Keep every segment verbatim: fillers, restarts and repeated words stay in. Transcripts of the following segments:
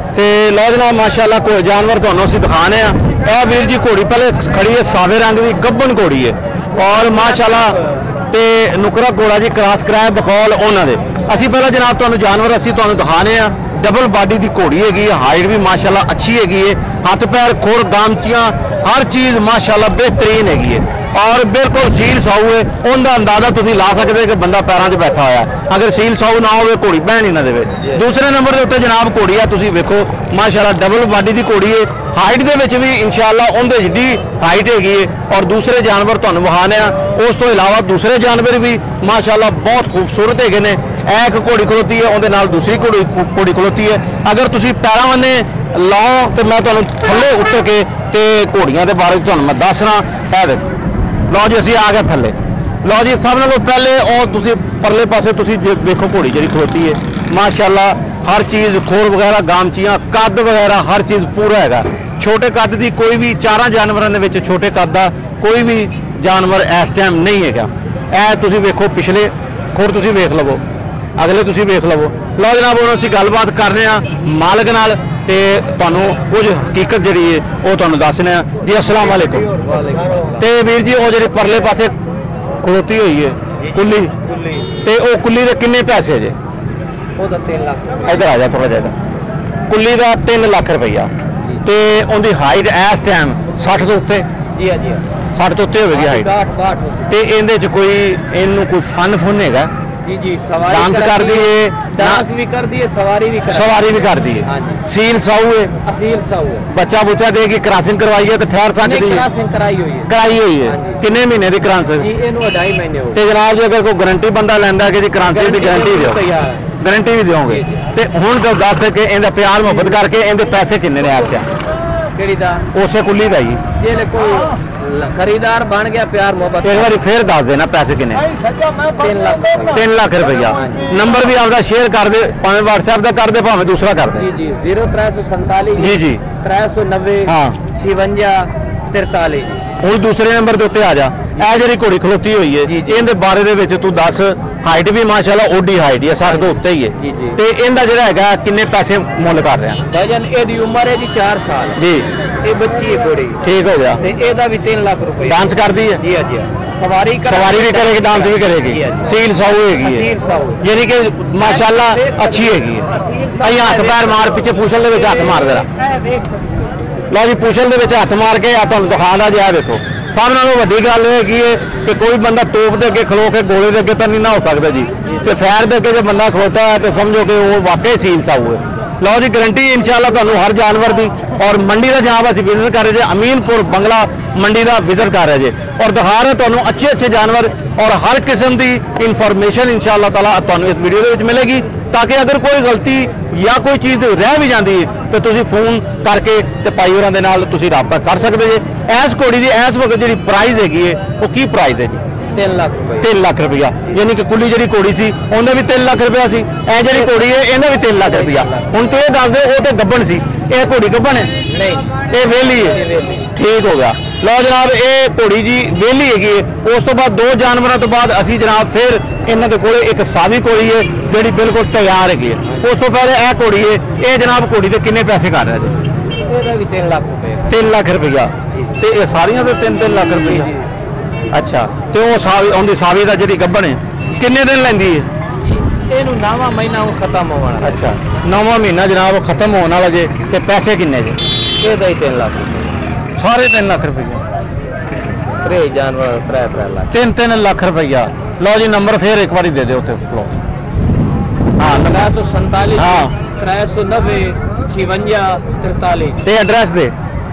तो लो जनाब माशाअल्लाह कोई जानवर तुहानू असीं दिखाने आ। यह वीर जी घोड़ी पहले खड़ी है सावे रंग की गब्बन घोड़ी है और माशाअल्लाह ते नुकरा घोड़ा जी क्रॉस कराया बकौल उन्हां दे। असीं पहले जनाब तुहानू जानवर असीं तुहानू दिखाने आ। डबल बॉडी की घोड़ी हैगी, हाइट भी माशाअल्लाह अच्छी हैगी है, हथ पैर खुर गामचियां हर चीज़ माशाअल्लाह बेहतरीन हैगी है और बिल्कुल सील साऊ है। उनका अंदाजा तुसीं ला सकते कि बंदा पैरों से बैठा होया, अगर सील साऊ ना हो घोड़ी बहन ही ना दे। दूसरे नंबर के उत्ते जनाब घोड़ी है, तुसीं वेखो माशाअल्लाह डबल बॉडी की घोड़ी है, हाइट दे विच भी इंशाअल्लाह उनदे जिड्डी हाइट हैगी है और दूसरे जानवर तुहानू विखाने आ। उस तो इलावा दूसरे जानवर भी माशाअल्लाह बहुत खूबसूरत हैगे ने। एक घोड़ी खलोती है, उहदे नाल दूसरी घोड़ी घोड़ी खलोती है। अगर तुसीं पैरां वन्ने लाओ तो मैं तुहानू थल्ले उतर के ते घोड़ियां दे बारे तुहानू मैं दसना। है देखो लो जी असीं आ गए थल्ले। लो जी सब नालों पहले और तुसीं परले पासे तुसीं देखो घोड़ी जिहड़ी खलोती है माशाअल्लाह हर चीज़ खुर वगैरह गामचियां कद वगैरह हर चीज़ पूरा हैगा। छोटे कद की कोई भी चारा जानवरों के विच छोटे कद का कोई भी जानवर इस टाइम नहीं है। ए तुसीं वेखो पिछले खुर तुसीं वेख लवो, अगले तुसीं वेख लवो। लो जनाब हुण असीं गलबात कर रहे हैं मालक नाल ते तुहानू कुछ हकीकत जिहड़ी है वो तुहानू दसने आ जी। अस्सलाम वालेकुम। ते वीर जी वो जिहड़ी परले पासे खलोती हुई है कुल्ली ते वो कुल्ली दे किन्ने पैसे जे? इधर आ जा थोड़ा ज्यादा। कुल्ली का तीन लाख रुपया ते उनकी हाइट इस टाइम सठ तो उत्ते सठ तो उत्ते होगी हाइट ते इहदे च कोई इनू कोई फन फुन हैगा? जी जी डांस कर दी है, डांस भी कर दी है, सवारी भी कर सवारी भी कर दी है। सील साऊ है, असील साऊ है। बच्चा बुच्चा देगी क्रॉसिंग करवाई है तो ठहर सकती है? क्रॉसिंग कराई हुई है। कराई हुई है। कितने महीने की क्रॉसिंग? जी इहनू ढाई महीने हो गए। जनाब जी अगर कोई गारंटी बंदा लैंदा कि जी क्रॉसिंग की गारंटी दिओ, गारंटी भी दोगे ते हुण तो दस के इहदा प्यार मुहब्बत करके इहदे पैसे किन्ने ने आप चा? किहड़ी दा? उसे कुल्ली दा ही जे कोई खरीदार बन गया प्यार मोहब्बत एक बार फिर दस देना पैसे किन्ने? तीन लाख तीन लाख रुपया। नंबर भी आपका शेयर कर दे, भावें व्हाट्सएप का कर दे भावें दूसरा कर दे। जी जी जीरो त्रै सौ संताली जी जी त्रै सौ नब्बे हाँ छिवंजा तिरताली। हूँ दूसरे नंबर के उत्ते आ जा। यह जी घोड़ी खलोती हुई है इहदे बारे दे विच तू दस। हाइट भी माशाअल्लाह ओडी हाइट है, सठ तो उत्ते ही है ते इहदा जिहड़ा हैगा किन्ने पैसे मुल कर रहे हैं? भाईजान इहदी उम्र है जी चार साल जी। ये बच्ची है घोड़ी ठीक हो गया ते एदा भी तीन लाख रुपए। डांस करती है? जी जी सवारी कर, सवारी भी करेगी डांस भी करेगी। सील साऊ हैगी है यानी कि माशाअल्लाह अच्छी हैगी है। अई हाथ पैर मार पिछे पूछल दे विच हाथ मार देना। लो जी पूछल दे विच हाथ मार के आ तुहानू दिखाना जी। आ देखो सब नालों वड्डी गल हैगी है कि कोई बंदा तोप दे अगे खलो के गोले दे अगे तो नहीं ना हो सकता जी ते फैर दे अगे जो बंदा खलोता है तो समझो कि वो वाकई सील साऊ है। लो जी गारंटी इंशाअल्लाह तुहानू हर जानवर की और मंडी का जहाँ असीं विजिट कर रहे थे अमीनपुर बंगला मंडी का विजिट कर रहे थे और दिखा रहे तुहानू अच्छे अच्छे जानवर और हर किस्म की इन्फॉर्मेशन इंशाअल्लाह ताला तुहानू इस वीडियो के मिलेगी ताकि अगर कोई गलती या कोई चीज़ रह भी जाती है तो तुसीं फोन करके ते भाई होरां दे नाल तुसीं राबता कर सकते जे। इस घोड़ी की इस वक्त जी प्राइस हैगी है वो की प्राइस है जी? तीन लाख तीन लाख रुपया यानी कि कुल्ली जी घोड़ी सी उन्हें भी तीन लाख रुपया सी। ए जी घोड़ी है इन्हें भी तीन लाख रुपया। हुण तो यह दस दे वो तो गब्बन सी, ये घोड़ी गब्बन है नहीं ये वेली है ठीक हो गया। लो जनाब ये घोड़ी जी वेली हैगी है। उस तो बाद दो जानवरों तो बाद असी जनाब फिर इन्हों के कोल एक सावी घोड़ी है जी बिल्कुल तैयार हैगी है। उस तो पहले यह घोड़ी है ये जनाब घोड़ी के किन्ने पैसे कर रहे जी? तीन लाख रुपये तीन लाख रुपया तो ये सारिया तो तीन तीन लाख रुपया। अच्छा तो वो सावी उनकी सावी का जी गब्बन है किन्ने दिन लैंदी है? नौवां महीना खत्म होना। अच्छा नौवां महीना जनाब खत्म होने वाला जे ते पैसे किन्ने जे? ये तीन लाख सारे तीन लाख रुपया त्रे जानवर त्रै त्रै लाख तीन तीन लाख रुपया। लो जी नंबर फिर एक बार दे दो हाँ त्रै सौ संताली हाँ त्रै सौ नब्बे छिवंजा तिरताली ते एड्रैस दे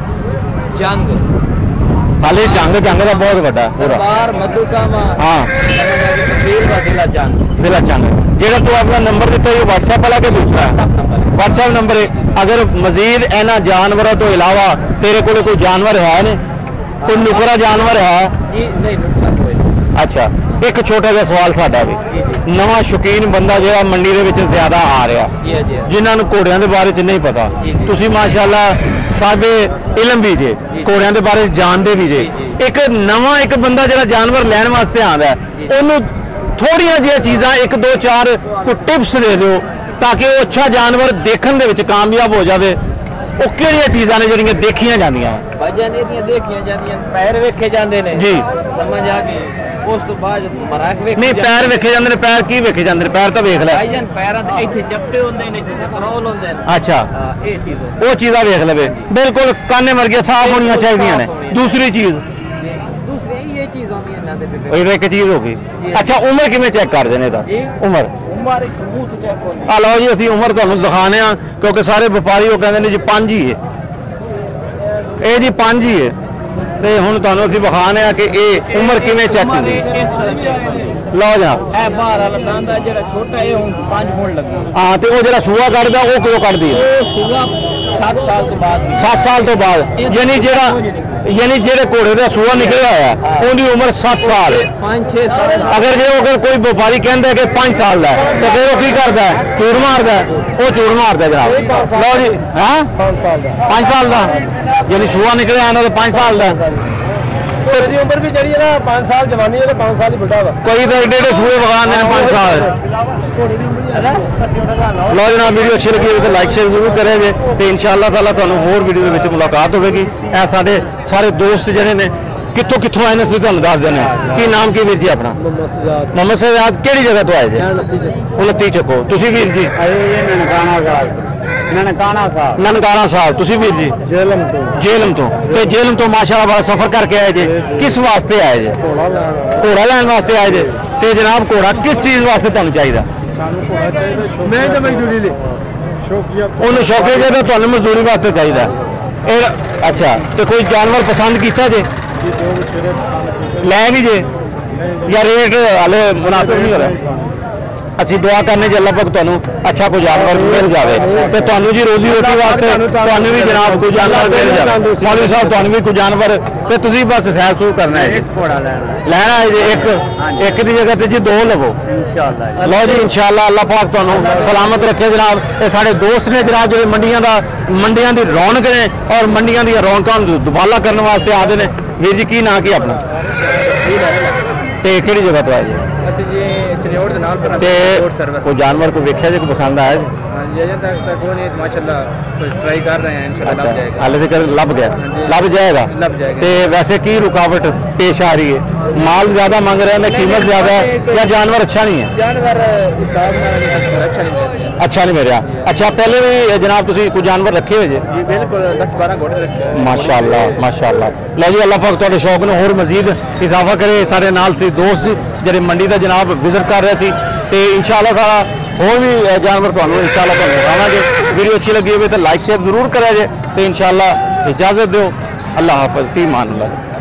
जंग खाली जंग जंग का बहुत बड़ा पूरा मधुकामा हाँ जिला जंग जिला जंग जेड़ा तू अपना नंबर दिता है व्हाट्सएप वाला के दूसरा व्हाट्सएप नंबर है। अगर मजीद इन्होंने जानवरों तो इलावा तेरे को कोई जानवर है ने कोई नुकरा जानवर है? अच्छा एक छोटा जिहा सवाल साडा भी नवा शौकीन बंदा जो मंडी के विच ज्यादा आ रहा जिन्होंने घोड़ियां के बारे नहीं पता तुसीं माशाअल्लाह साबे इलम भी जे घोड़ियां के बारे जानते भी जे एक नवा एक बंदा जो जानवर लैन वास्ते आता है उन्होंने थोड़िया जी चीज़ा एक दो चार कोई टिप्स दे दो ताकि वो अच्छा जानवर देखने दे विच कामयाब हो जाए। वो किहड़ियां चीज़ां ने जिहड़ियां देखियां जांदियां भाईजान इहदियां देखियां जांदियां पैर वेखे जांदे ने जी समझ आ गई उस तो बाद मराक वेखे नहीं पैर वेखे जांदे ने पैर की वेखे जांदे ने पैर तो वेख लै भाईजान पैरां ते इत्थे चपटे हुंदे ने इत्थे करौल हुंदे ने अच्छा हां ये चीज़ वो चीज़ां वेख लवे बिल्कुल काने वर्गे साफ होनियां चाहिदियां ने। दूसरी चीज़ दूसरी ये चीज़ होंदी है ना दे एक चीज़ हो गई। अच्छा उम्र किवें चेक कर देने दा उम्र उम्र मुंह तो चेक होंदी आ लो जी असीं उम्र तुहानूं दिखाने आ क्योंकि सारे व्यापारी वो कहंदे ने जी पांच ही है ये जी पांच ही है ते हुण तुहानूं असीं विखाने आ कि ये उम्र किवें चेक होंदी लो जनाब ए बाहर वाला दांदा जेड़ा छोटा है हुण पांच फुट लगा हां ते वो जेड़ा सूआ कढदा वो कदों कढदी है वो सूआ सात साल तो बाद सात साल तो बाद यानी जेड़ा यानी जेड़े घोड़े का सूआ निकलिया होया उनकी उम्र सत्त साल पाँच छे साल अगर जो अगर कोई व्यापारी कहता है कि पाँच साल का है तो फिर वो की करता है झूठ मारता है वो झूठ मारता है जनाब लो जी हाँ पाँच साल का यानी सूआ निकलिया तो पाँच साल का उम्र भी जड़ी है ना पाँच साल जवानी है पाँच साल ही बुढ़ा हुआ कोई तो एडे एडे सूए बगान देने पाँच साल लो जनाब वीडियो अच्छी लगी हो तो लाइक शेयर जरूर करेंगे तो इंशाअल्लाह ताला तुहानूं होर वीडियो के मुलाकात होगी। ए साडे सारे दोस्त जिहड़े ने कित्थों कित्थों आए ने तुसीं तुहानूं दस देने की नाम की वीर जी अपना मोहम्मद सजाद किहड़ी जगह तो आए जी उनती चको तुसीं वीर जी ननकाना साहब ननकाना साहब तुसीं वीर जी जेलम तो जेलम तो ते जेलम तो माशाअल्लाह बड़ा सफर करके आए जे किस वास्ते आए जे घोड़ा लैन वास्ते आए जे ते जनाब घोड़ा किस चीज़ वास्ते तुहानूं चाहिदा मैं तो मजदूरी ले शौकिया उन्हें शौकिया चाहिए तुहानूं मजदूरी वास्ते चाहिदा अच्छा तो कोई जानवर पसंद किया जे लै नहीं जे या रेट हाले मुनासिब नहीं हो रहा ਅਸੀਂ दुआ करने अल्लाह पाक तुहानूं अच्छा कोई जानवर मिल जाए तो तुहानूं जी रोजी रोटी वास्ते तुहानूं भी जनाब कोई जानवर मिल जाए मौलवी साहब तुहानूं भी कोई जानवर तो तुसीं बस सैर सूर करना है लैना है जी एक एक की जगह ते जी दो लवो इंशाअल्लाह लो जी इंशाअल्लाह अल्लाह पाक तुहानूं सलामत रखे जनाब। ये साढ़े दोस्त ने जनाब जो मंडियां दा मंडियां दी रौनक ने और मंडियां दी रौनकां नूं दुबाला करने वास्ते आते हैं। वीर जी की नाम की अपना ते किहड़ी जगह तो आए जी कोई जानवर को वेख्या जो पसंद आया ट्राई कर रहे हैं इंशाल्लाह हाले तक लभ गया लभ जाएगा ते वैसे की रुकावट पेश आ रही है माल ज्यादा मांग रहे हैं कीमत ज्यादा है या जानवर अच्छा नहीं है जानवर अच्छा नहीं अच्छा नहीं मिल रहा। अच्छा पहले भी जनाब तुसीं कोई जानवर रखे हुए जी बिल्कुल दस बारह घोड़े रखे माशाअल्लाह माशाअल्लाह लो जी अल्लाह पाक तुहाडे शौक नूं होर मजीद इजाफा करे। सारे नाल सी दोस्त जिहड़े मंडी दा जनाब विजिट कर रहे थे तो इंशाअल्लाह ताला होर भी जानवर तुहानूं इंशाअल्लाह तुहानूं दिखावांगे। वीडियो अच्छी लगी हो तो लाइक शेयर जरूर करें तो इंशाअल्लाह इजाजत दो। अल्लाह हाफ़िज़ फी मान अल्लाह।